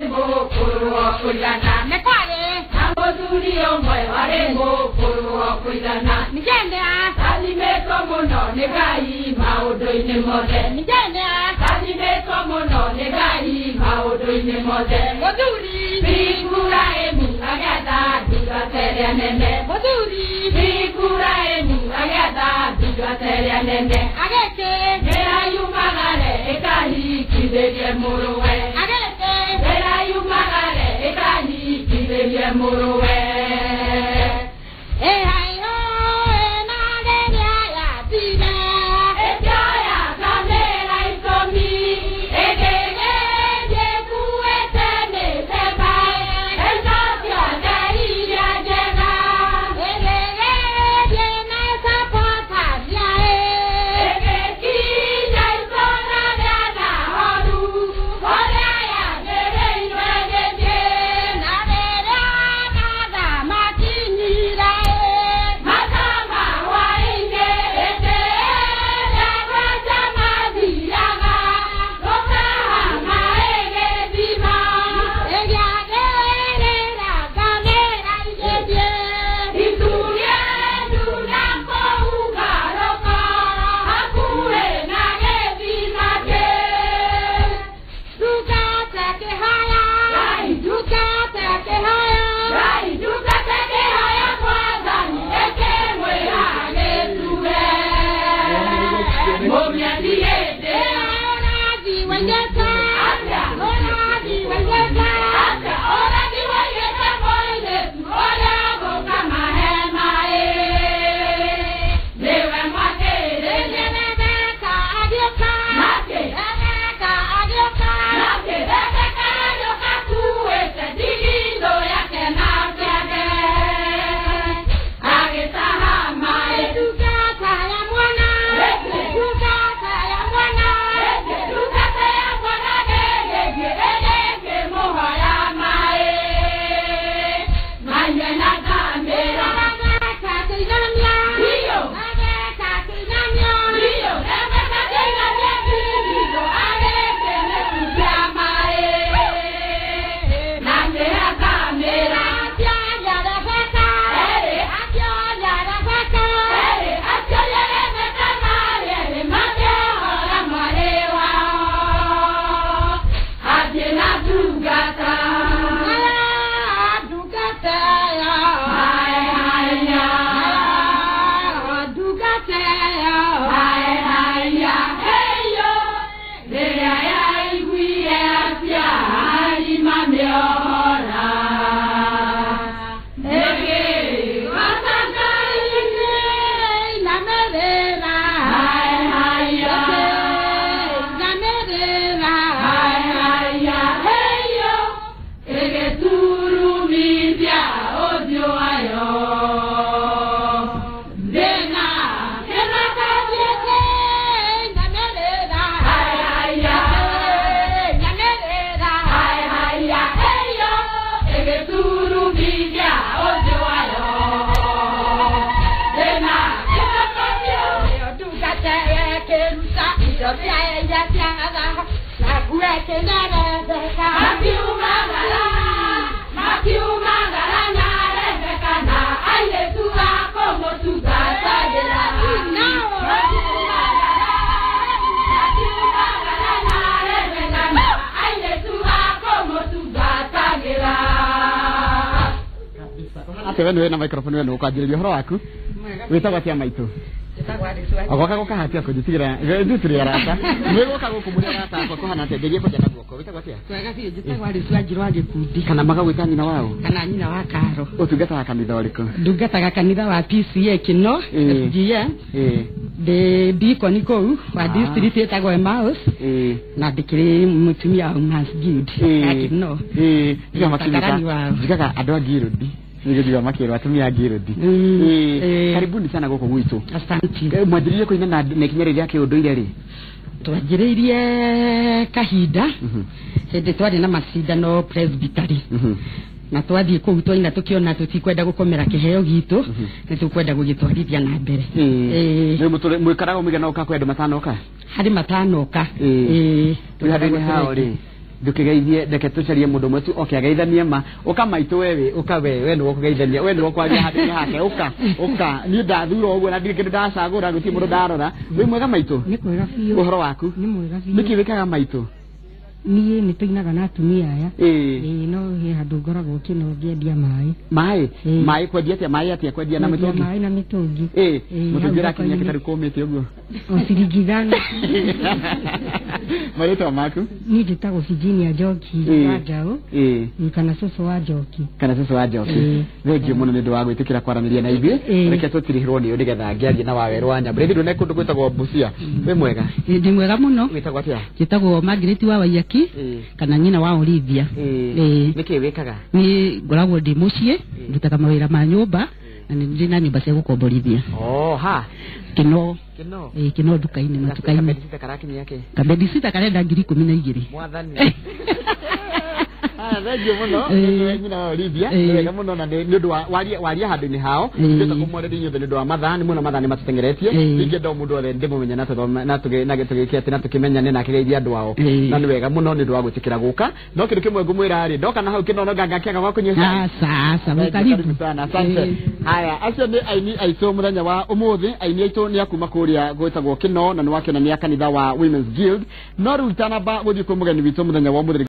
Mokuru kuilana Mekwale Amoduri omwe ware mokuru kuilana Nigende Kalimeko muno negai maudoine mode Nigende Kalimeko muno negai maudoine mode Moduri Bikura emu agada dugateria nene Moduri Bikura emu agada dugateria nene Ageke Mera yumagare ekahi kiberie muruwe Ageke Mera yumagare ekahi kiberie muruwe Hai ho na de ya tine Ejaya kamera ikomi Egege je kuete ne seba Ejaya dai ya jena Egege je na sapota ya Egeki ya isona dana hodu Horaya jere inwegeje Na de ya na makini ra Matama wainge ete Yawa jamadiyaga Lokahama ege bima Egya de ra kamera ije Ituye dunako ugaroko Hakue nage bimake Dukata ke haya Rai Dukata ke haya Rai dukateke haya kwanza Eke mwehage tuwe Momya diete Ona di wengeta Ata Ona di wengeta Ata ora diwegeta moide Oya boka mahema Lewe mwakere Rebeka agioka Make Rebeka agioka Make Rebeka yoka kuwete Digindo yake na kyake Agetaha mae Dukata ya mwana Dukata ya mwana Dukata ya mwana Gege Gege moho ya mae Manye na kamera Rebeka kinamya Iyo Rebeka kinamya Iyo Rebeka kenga Digindo Agege mekuja mae Nanye na kamera Atya ya Rebeka Ere Atya ya Rebeka Ere Atya ya Rebeka Ere Mate ora mwale wao Adye na Dugata Dukata ya Hai hai ya Dukata ya Hai hai ya Hey yo Dea ya igwi Atya Hai mame ora Ege Wasaka ine Namerera Hai hai ya Namerera Hai hai ya Hey yo Ege turu mibia Odio ayo Dena Kena kabiete Namerera Hai hai ya Namerera Hai hai ya Hey yo Ege turu mibia Odio ayo Dena Kena kabiete Dukata ya kerusa Idopia ya tianga Nagwe Rebeka Makiumagala na Rebeka na aile tuwa como tu gata de la Makiumagala na Rebeka na aile tuwa como tu gata de la Ate wenu wena microphone wenu ukajiriria horo waku witagwa cia maitu agoka goka hatia kujitigira ndutiri arata mwegoka gukumuria rata kwa kohana te ndegie kujana guoko witagwa cia Twega cio njitagwo Aliswajirwa gikundi kana magagwita nyina wao kana nyina wa Karo utungata kanitha uriko ndungataga kanitha wa PCA kino FGM de Deacon kou wa district etagwo Emmaus na ndikiri mutumia wa Masjid akino ndiga makimita ndiga andwa girodi nigediwa makero atumia girodi karibuni sana goko gwitu asante mwanjiririe kuina na nekinyereri yake unduire ri twanjiririe kahinda hindi twari na macindano presbytery na twathie kuu twaina tukiona tutikwenda gukomera kiheo gitu ni tukwenda gugitwarithia na mbere ni mwikaraga umigana uka kwenda matano uka hari matano uka turi hau ri ndukigeithie ndeke tucarie mundu mwetu okiageithanie ma ukamaitå wewe ukawe no kugeithania we no kwaria handå hake uka ni ndathuro uguo na ndirikende ndacagura guti mundu ndarora we mwega maitå ni kwega biũ uhoro waku ni mwega biũ niki wikaga maitå niĩ nĩ tũinaga na atumia aya no he handũ ngoragwo kĩno ngĩendia maĩ kwendia atĩa maĩ atĩa kwendia na mĩtũngi maĩ na mĩtũngi mũtũngi ũrakinyia kĩtarũ kũmĩte ũguo o ciringi ithano marĩtwa maku niĩ njĩtagwo Virginia Njoki wa Njaũ kana cũcũ wa Njoki thengio mũno nĩ ũndũ wa gwĩtĩkĩra kwaranĩria na ithuĩ reke tũtirihĩrwo nĩ ũndũ getha ngĩarie na wawerũ wa Nyambura ĩndĩ ndũne kũndũ gwĩtagwo Busia wĩ mwega ndĩ mwega mũno wĩtagwo atĩa njĩtagwo Margaret wa Waiyaki kana nyina wa Olivia nĩkĩ wĩkaga ni ngoragwo ndĩ mũciĩ ndutaga mawĩra ma nyũmba na nĩ ndĩ na nyũmba cia gũkomborithia ha kino nduka-inĩ matuka-inĩ kabedisita karenda 12,000 mwathani thengio muno nyina wa Olivia wega muno na nĩ ũndũ wa waria handũ-inĩ hao ndĩta kũmwarĩria inyuothe nĩ ũndũ wa mathaa nĩ muno mathaa nĩ matũtengeretie ningĩ ndo mũndũ othe ndĩmũmenye na tũgĩkia atĩ na tũkĩmenyane na kĩgeithia andũ ao na nĩ wega muno nĩ ũndũ wa gwĩtĩkĩra gũka no kĩndũ kĩmwe ngũmwĩra rĩ ndoka na hau kĩnono ngangĩaga gwa kũnyua sasa karibu sana asante haya acio nĩ aini aitũ mũthenya wa ũmũthĩ aini aitũ nĩ akuma kũrĩa gwĩtagwo kĩno na nĩ wakĩonania kanitha wa Women's Guild no rĩu itanamba gũthiĩ kwĩ mũgeni witũ mũthenya wa ũmũthĩ